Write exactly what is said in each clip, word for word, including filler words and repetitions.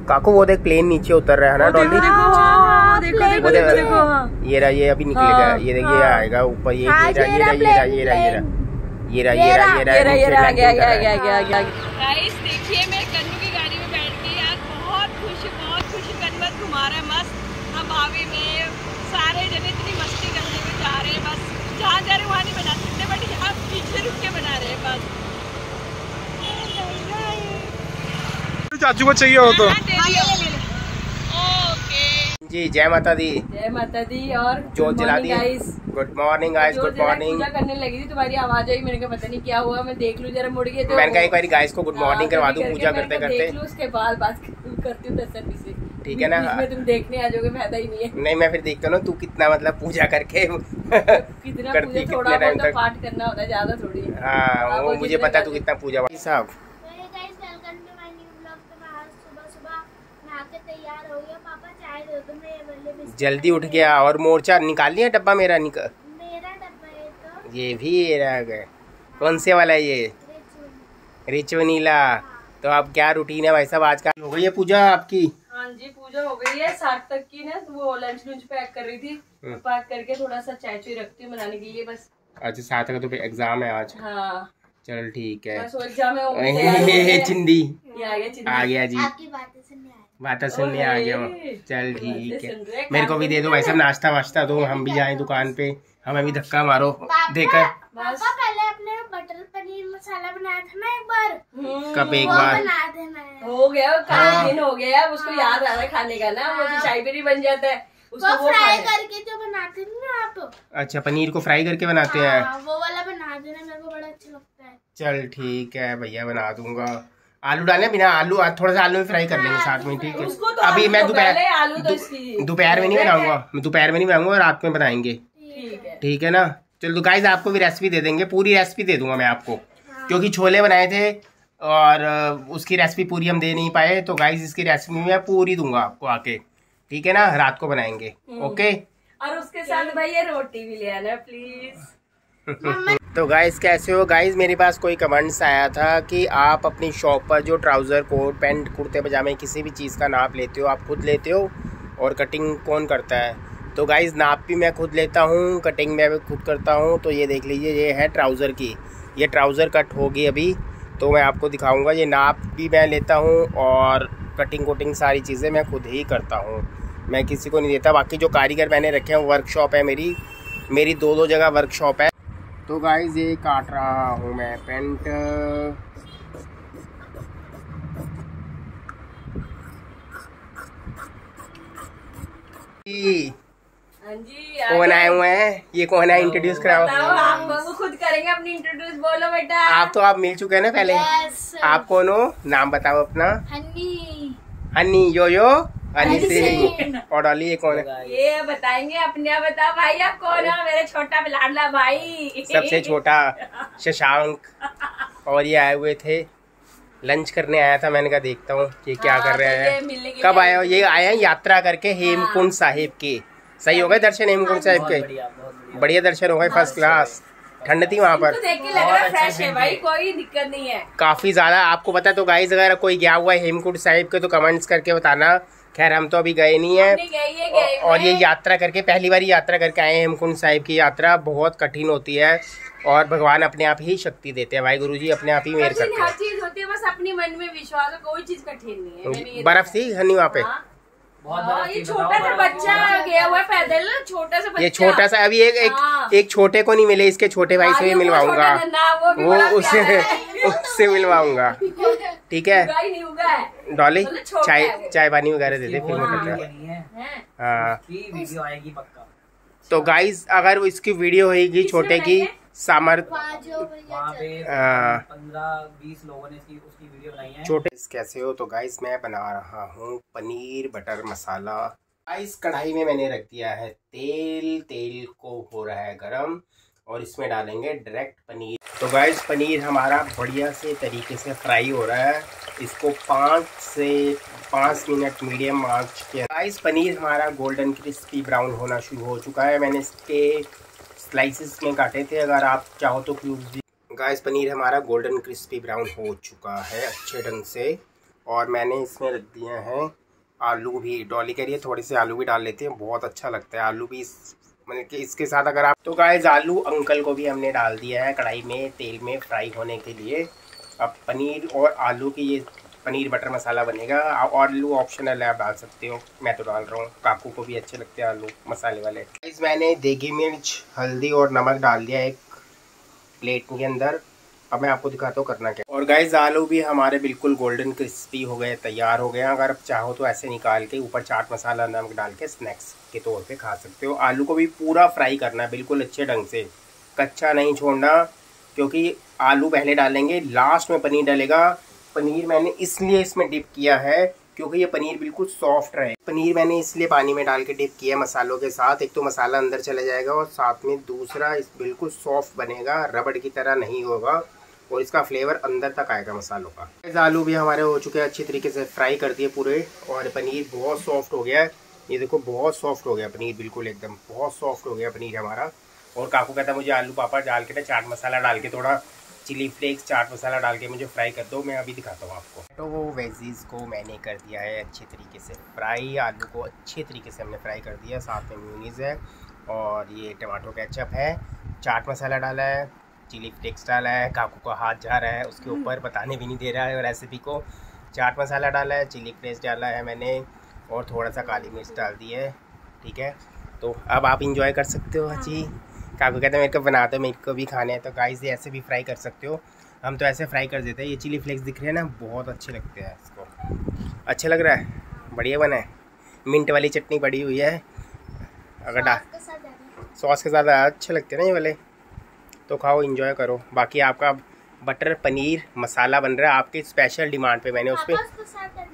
काकू वो देख प्लेन नीचे उतर रहा है ना डॉली। देखो देखो देखो ये रहा, ये अभी निकलेगा। ये ये आएगा ऊपर। ये ये रहा ये रहा ये रहा ये रहा ये रहा ये रहा ये रहा ये रहा गया गया गया गया गया। गाइस देखिए मैं कन्नू की गाड़ी में बैठ के यार बहुत खुश बहुत खुश कन्नू घुमा रहा है मस्त। हम भाभी में सारे जने इतनी मस्ती करने में जा रहे हैं। बस जहाँ जा रहे वहाँ नहीं बना सकते बट यहाँ पीछे रुक के बना रहे हैं बस। चाचू को चाहिए हो तो जी। जय माता दी। जय माता दी। और जोत जला दी। Good morning guys. Good morning. पूजा करने लगी थी तुम्हारी आवाज आई। मैंने कहा पता नहीं क्या हुआ, मैं देख लूं जरा मुड़ गए तो मैंने कहा एक बार गाइस को गुड मॉर्निंग करवा दूं पूजा करते करते। देख लूं उसके बाद बात करती हूं तसल्ली से। ठीक है ना। मैं तुम देखने आ जाओगे फायदा ही नहीं है। नहीं मैं फिर देखता हूँ तू कितना मतलब पूजा करके कितना पूजा थोड़ा बहुत पाठ करना होता है, ज्यादा थोड़ी। हाँ वो मुझे पता तू कितना पूजा साहब। जल्दी उठ गया और मोर्चा निकाल लिया। डब्बा मेरा निकाल। मेरा डब्बा है तो ये भी रह गए। कौन से वाला है ये? Rich vanilla. तो अब क्या रूटीन है भाई साहब आज का? हो गई है पूजा आपकी? हाँ जी पूजा हो गई है। सात तक की ना वो लंच लंच पैक कर रही थी। पैक करके थोड़ा सा चाय चाय रखती हूँ बनाने के लिए बस। अच्छा सात तक तो एग्जाम है आज। हाँ चल ठीक है। बस एग्जाम है। चिंदी आ आ गया जी। आपकी बातें सुनने आए। बातें सुनने आ गया हूँ। चल ठीक है। मेरे को भी दे दो भाई साहब नाश्ता वाश्ता दो, हम भी जाएं दुकान पे। हमें भी धक्का मारो देकर। पापा पहले अपने बटर पनीर मसाला बनाया था ना एक बार। कब एक बार बना देना हो गया काफी दिन हो गया। उसको याद आ रहा है खाने का ना। वो शाही पनीर बन जाता है उसको वो फ्राई करके जो बनाते हैं ना आप। अच्छा पनीर को फ्राई करके बनाते हैं। हाँ, वो वाला बना देना, मेरे को बड़ा अच्छा लगता है। चल ठीक है भैया बना दूंगा। आलू डालने बिना आलू थोड़ा सा आलू में फ्राई कर लेंगे साथ में। ठीक है तो अभी मैं दोपहर तो दोपहर में नहीं बनाऊंगा। मैं दोपहर में नहीं बनाऊंगा, रात में बनाएंगे। ठीक है ना। चलो तो गाइस आपको भी रेसिपी दे देंगे, पूरी रेसिपी दे दूंगा मैं आपको। क्योंकि छोले बनाए थे और उसकी रेसिपी पूरी हम दे नहीं पाए, तो गाइस इसकी रेसिपी मैं पूरी दूंगा आपको आके। ठीक है ना, रात को बनाएंगे। ओके। और उसके साथ भाई ये रोटी भी ले आना प्लीज। तो गाइस कैसे हो गाइस? मेरे पास कोई कमेंट्स आया था कि आप अपनी शॉप पर जो ट्राउज़र कोट पैंट कुर्ते पजामे किसी भी चीज़ का नाप लेते हो, आप खुद लेते हो और कटिंग कौन करता है? तो गाइस नाप भी मैं खुद लेता हूँ, कटिंग मैं भी खुद करता हूँ। तो ये देख लीजिए, ये है ट्राउज़र की। ये ट्राउज़र कट होगी अभी, तो मैं आपको दिखाऊँगा। ये नाप भी मैं लेता हूँ और कटिंग वटिंग सारी चीज़ें मैं खुद ही करता हूँ, मैं किसी को नहीं देता। बाकी जो कारीगर मैंने रखे हैं, वर्कशॉप है मेरी मेरी दो दो जगह वर्कशॉप है। तो गाइस ये काट रहा हूँ मैं पेंट। कौन आए हुए हैं? ये कौन है? इंट्रोड्यूस कराओ। आप खुद करेंगे अपनी इंट्रोड्यूस। बोलो बेटा। आप तो आप मिल चुके हैं ना पहले। yes, आप कौन हो? नाम बताओ अपना। हनी। हनी यो यो हनी सिंह। और डॉली ये कौन है? ये बताएंगे अपने आप। बताओ भाई आप कौन है? मेरे छोटा लाडला भाई, सबसे छोटा शशांक। और ये आए हुए थे, लंच करने आया था। मैंने कहा देखता हूँ ये क्या कर रहे हैं। कब आए हो? ये आए हैं यात्रा करके हेमकुंड साहिब की। सही हो गए दर्शन हेमकुंड साहिब के? बढ़िया दर्शन हो गए, फर्स्ट क्लास। ठंड थी वहाँ पर। देख के लग रहा है फ्रेश है भाई, कोई दिक्कत नहीं है। काफी ज्यादा आपको पता। तो गाइस अगर कोई गया हुआ है हेमकुंड साहिब के तो कमेंट्स करके बताना। खैर हम तो अभी गए नहीं है। और ये यात्रा करके पहली बार यात्रा करके आए हैं। हेमकुंड साहिब की यात्रा बहुत कठिन होती है और भगवान अपने आप ही शक्ति देते हैं। भाई गुरु जी अपने आप ही मेहर करते हैं। हर चीज होती है, बस अपनी मन में विश्वास है, कोई चीज कठिन नहीं है। बर्फ थी हनी वहाँ पे? हाँ, ये छोटा सा बच्चा गया हुआ है पैदल, छोटा सा बच्चा। ये छोटा सा अभी एक एक, एक छोटे को नहीं मिले, इसके छोटे भाई से भी मिलवाऊंगा। वो, वो उससे उससे मिलवाऊंगा। ठीक है डॉली, चाय चाय पानी वगैरह दे दे फिर मैं। हाँ तो गाइज अगर इसकी वीडियो होगी छोटे की सामर्थ छोटे कैसे हो? तो गाइस मैं बना रहा हूँ पनीर बटर मसाला। गाइस कढ़ाई में मैंने रख दिया है तेल। तेल को हो रहा है गरम और इसमें डालेंगे डायरेक्ट पनीर। तो गाइस पनीर हमारा बढ़िया से तरीके से फ्राई हो रहा है। इसको पाँच से पाँच मिनट मीडियम आंच के। गाइस पनीर हमारा गोल्डन क्रिस्पी ब्राउन होना शुरू हो चुका है। मैंने इसके स्लाइसेस में काटे थे, अगर आप चाहो तो क्यूब्स भी। गाइस पनीर हमारा गोल्डन क्रिस्पी ब्राउन हो चुका है अच्छे ढंग से। और मैंने इसमें रख दिए हैं आलू भी। डॉली कह रही है थोड़े से आलू भी डाल लेते हैं, बहुत अच्छा लगता है आलू भी इस मतलब कि इसके साथ अगर आप। तो गाइस आलू अंकल को भी हमने डाल दिया है कढ़ाई में तेल में फ्राई होने के लिए। अब पनीर और आलू की ये पनीर बटर मसाला बनेगा। और आलू ऑप्शनल है, आप डाल सकते हो, मैं तो डाल रहा हूँ। काकू को भी अच्छे लगते हैं आलू मसाले वाले। गाइस मैंने देगी मिर्च हल्दी और नमक डाल दिया एक प्लेट के अंदर। अब मैं आपको दिखाता हूँ करना क्या। और गाइस आलू भी हमारे बिल्कुल गोल्डन क्रिस्पी हो गए, तैयार हो गए। अगर आप चाहो तो ऐसे निकाल के ऊपर चाट मसाला नमक डाल के स्नैक्स के तौर पे खा सकते हो। आलू को भी पूरा फ्राई करना है बिल्कुल अच्छे ढंग से, कच्चा नहीं छोड़ना, क्योंकि आलू पहले डालेंगे लास्ट में पनीर डलेगा। पनीर मैंने इसलिए इसमें डिप किया है क्योंकि ये पनीर बिल्कुल सॉफ्ट रहे। पनीर मैंने इसलिए पानी में डाल के डिप किया मसालों के साथ, एक तो मसाला अंदर चला जाएगा और साथ में दूसरा इस बिल्कुल सॉफ्ट बनेगा, रबड़ की तरह नहीं होगा और इसका फ्लेवर अंदर तक आएगा मसालों का। आलू भी हमारे हो चुके हैं, अच्छी तरीके से फ्राई कर दिए पूरे और पनीर बहुत सॉफ्ट हो गया है। ये देखो बहुत सॉफ्ट हो गया पनीर, बिल्कुल एकदम बहुत सॉफ्ट हो गया पनीर हमारा। और काकू कहता है मुझे आलू पापड़ डाल के ना चाट मसाला डाल के थोड़ा चिली फ्लेक्स चाट मसाला डाल के मुझे फ्राई कर दो, मैं अभी दिखाता हूँ आपको। तो वो वेजीज़ को मैंने कर दिया है अच्छे तरीके से फ्राई, आलू को अच्छे तरीके से हमने फ्राई कर दिया। साथ में म्यूनीज़ है और ये टमाटो केचप है, चाट मसाला डाला है, चिली फ्लेक्स डाला है। काकू का हाथ जा रहा है उसके ऊपर, बताने भी नहीं दे रहा है रेसिपी को। चाट मसाला डाला है, चिली फ्लेक्स डाला है मैंने और थोड़ा सा काली मिर्च डाल दी है। ठीक है, तो अब आप इंजॉय कर सकते हो। जी काकू कहते हैं मेरे को बना दो, मेरे को भी खाने हैं। तो गाइस ये ऐसे भी फ्राई कर सकते हो, हम तो ऐसे फ्राई कर देते हैं। ये चिली फ्लेक्स दिख रहे हैं ना, बहुत अच्छे लगते हैं इसको। अच्छा लग रहा है, बढ़िया बना है। मिंट वाली चटनी पड़ी हुई है, अगर डाल सॉस के साथ अच्छे लगते हैं ना ये वाले, तो खाओ इंजॉय करो। बाकी आपका बटर पनीर मसाला बन रहा है आपके स्पेशल डिमांड पे। मैंने उस पर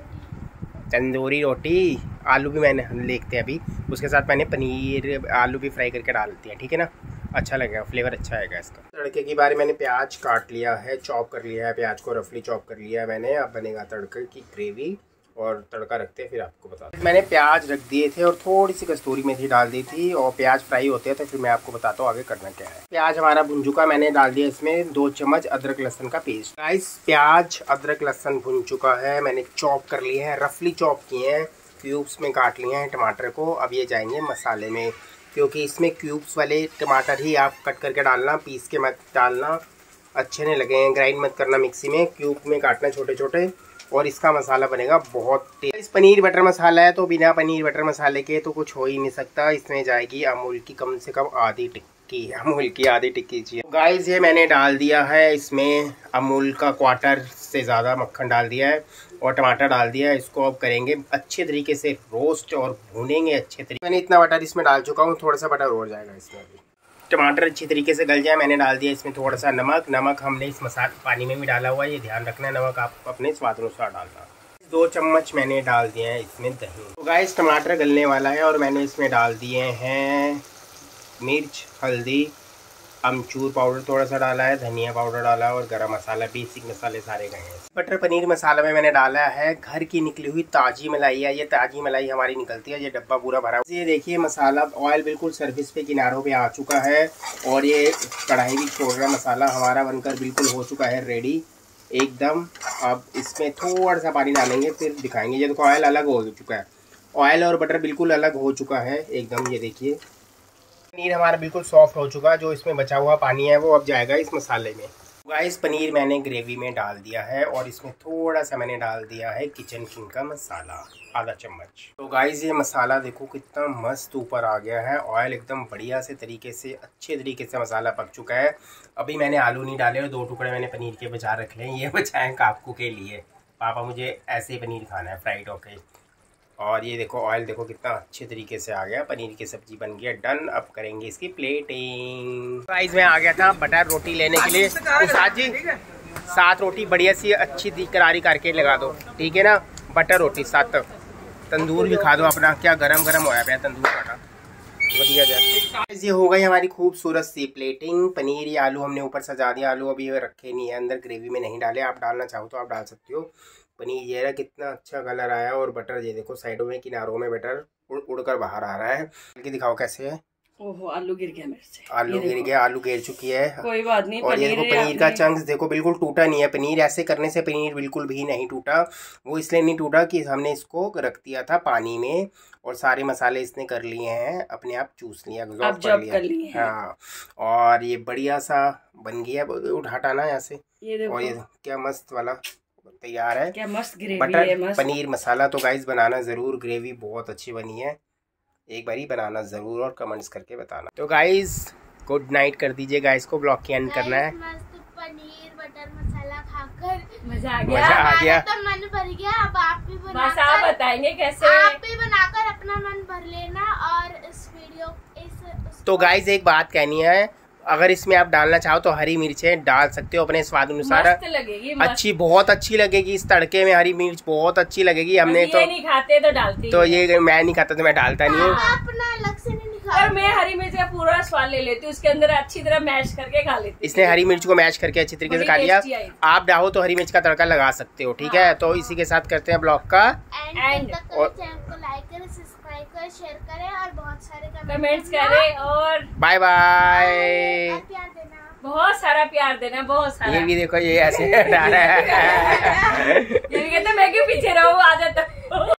तंदूरी रोटी, आलू भी मैंने देखते हैं अभी, उसके साथ मैंने पनीर आलू भी फ्राई करके डाल दिया। ठीक है ना, अच्छा लगेगा, फ्लेवर अच्छा आएगा इसका। तड़के की बारे मैंने प्याज काट लिया है, चॉप कर लिया है, प्याज को रफली चॉप कर लिया है मैंने। अब बनेगा तड़के की ग्रेवी और तड़का रखते हैं फिर आपको बता। मैंने प्याज रख दिए थे और थोड़ी सी कस्तूरी मेथी डाल दी थी और प्याज फ्राई होते हैं तो फिर मैं आपको बताता हूँ आगे करना क्या है। प्याज हमारा भुन चुका, मैंने डाल दिया इसमें दो चम्मच अदरक लहसुन का पेस्ट। गाइस प्याज अदरक लहसुन भुन चुका है, मैंने चॉप कर लिए हैं, रफली चॉप किए हैं, क्यूब्स में काट लिए हैं टमाटर को। अब ये जाएंगे मसाले में, क्योंकि इसमें क्यूब्स वाले टमाटर ही आप कट करके डालना, पीस के मत डालना, अच्छे नहीं लगेंगे। ग्राइंड मत करना मिक्सी में, क्यूब में काटना छोटे छोटे और इसका मसाला बनेगा बहुत टेस्ट। पनीर बटर मसाला है तो बिना पनीर बटर मसाले के तो कुछ हो ही नहीं सकता। इसमें जाएगी अमूल की कम से कम आधी टिक्की, अमूल की आधी टिक्की चाहिए। गाइस ये मैंने डाल दिया है, इसमें अमूल का क्वार्टर से ज़्यादा मक्खन डाल दिया है और टमाटर डाल दिया है। इसको अब करेंगे अच्छे तरीके से रोस्ट और भूनेंगे अच्छे तरीके। मैंने इतना बटर इसमें डाल चुका हूँ, थोड़ा सा बटर और जाएगा इसमें। अभी टमाटर अच्छी तरीके से गल जाए, मैंने डाल दिया इसमें थोड़ा सा नमक। नमक हमने इस मसाले पानी में भी डाला हुआ है, ये ध्यान रखना है, नमक आप अपने स्वाद अनुसार डालना। दो चम्मच मैंने डाल दिए हैं इसमें दही। तो गाइस टमाटर गलने वाला है और मैंने इसमें डाल दिए हैं मिर्च, हल्दी, अमचूर पाउडर थोड़ा सा डाला है, धनिया पाउडर डाला और गरम मसाला, बेसिक मसाले सारे गए हैं। बटर पनीर मसाला में मैंने डाला है घर की निकली हुई ताज़ी मलाई है, ये ताज़ी मलाई हमारी निकलती है, ये डब्बा पूरा भरा हुआ। ये देखिए मसाला ऑयल बिल्कुल सर्फेस पे किनारों पे आ चुका है और ये कढ़ाई भी छोड़ रहा है। मसाला हमारा बनकर बिल्कुल हो चुका है रेडी एकदम। अब इसमें थोड़ा सा पानी डालेंगे फिर दिखाएंगे। ये देखो ऑयल अलग हो चुका है, ऑयल और बटर बिल्कुल अलग हो चुका है एकदम। ये देखिए पनीर हमारा बिल्कुल सॉफ्ट हो चुका है, जो इसमें बचा हुआ पानी है वो अब जाएगा इस मसाले में। गाइस पनीर मैंने ग्रेवी में डाल दिया है और इसमें थोड़ा सा मैंने डाल दिया है किचन किंग का मसाला, आधा चम्मच। तो गाइस ये मसाला देखो कितना मस्त ऊपर आ गया है, ऑयल एकदम बढ़िया से तरीके से अच्छे तरीके से मसाला पक चुका है। अभी मैंने आलू नहीं डाले और दो टुकड़े मैंने पनीर के बचा रख लें, ये बचाएं काकू के लिए। पापा मुझे ऐसे ही पनीर खाना है फ्राइड होके। और ये देखो ऑयल देखो कितना अच्छे तरीके से आ गया, पनीर की सब्जी बन गया डन। अब करेंगे इसकी प्लेटिंग। गाइस मैं आ गया था बटर रोटी लेने के लिए, उस्ताद जी सात रोटी बढ़िया सी अच्छी करारी करके लगा दो, ठीक है ना। बटर रोटी सात, तंदूर भी खा दो अपना, क्या गरम गरम होया पाया तंदूर का बढ़िया जाए। ये हो गई हमारी खूबसूरत सी प्लेटिंग। पनीर या आलू हमने ऊपर सजा दिया, आलू अभी रखे नहीं है अंदर, ग्रेवी में नहीं डाले, आप डालना चाहो तो आप डाल सकते हो। पनीर ये रहा कितना अच्छा कलर आया और बटर ये देखो साइडों में किनारों में बटर उड़ उड़ कर बाहर आ रहा है। कि दिखाओ कैसे है, ओहो आलू गिर गया मेरे से। आलू गिर गया, आलू गिर चुकी है। कोई बात नहीं। और ये देखो पनीर का चंक्स देखो बिल्कुल टूटा नहीं है। पनीर ऐसे करने से पनीर बिल्कुल भी नहीं टूटा। वो इसलिए नहीं टूटा कि हमने इसको रख दिया था पानी में और सारे मसाले इसने कर लिए हैं, अपने आप चूस लिया, अब जब कर लिए हैं। हाँ, और ये बढ़िया सा बन गया। हटाना यहाँ से। ये देखो, और ये क्या मस्त वाला तैयार है, क्या मस्त ग्रेवी बटर है, मस्त पनीर मसाला। तो गाइस बनाना ज़रूर, ग्रेवी बहुत अच्छी बनी है, एक बारी बनाना ज़रूर और कमेंट्स करके बताना। तो गाइस गुड नाइट कर दीजिए, गाइस को ब्लॉग की एंड करना है। मस्त पनीर बटर मसाला खाकर मजा आ गया, मजा आ गया, तो मन भर गया। अब आप भी बस बनाकर आप बताएंगे कैसे। आप भी बनाकर अपना मन भर लेना। और इस वीडियो इस तो गाइस एक बात कहनी है, अगर इसमें आप डालना चाहो तो हरी मिर्चें डाल सकते हो अपने स्वाद अनुसार। मस्त लगेगी, मस्त। अच्छी, बहुत अच्छी लगेगी इस तड़के में, हरी मिर्च बहुत अच्छी लगेगी। हमने ये तो नहीं खाते तो डालती तो ये मैं नहीं खाता तो मैं डालता नहीं हूँ। अपना अलग से नहीं निकाल। और मैं हरी मिर्च का पूरा स्वाद ले लेती हूँ, उसके अंदर अच्छी तरह मैश करके खा लेती हूँ। इसने हरी मिर्च को मैश करके अच्छी तरीके से खा लिया। आप चाहो तो हरी मिर्च का तड़का लगा सकते हो, ठीक है। तो इसी के साथ करते हैं ब्लॉग का एंड। चैनल को लाइक करें, सब्सक्राइब करें, शेयर करें और बहुत सारे कमेंट्स करें और बाय बाय। प्यार देना, बहुत सारा प्यार देना, बहुत सारा। ये भी देखो ये ऐसे हटा रहा है। ये भी कहते मैं क्यों पीछे रहूं, आ जाता।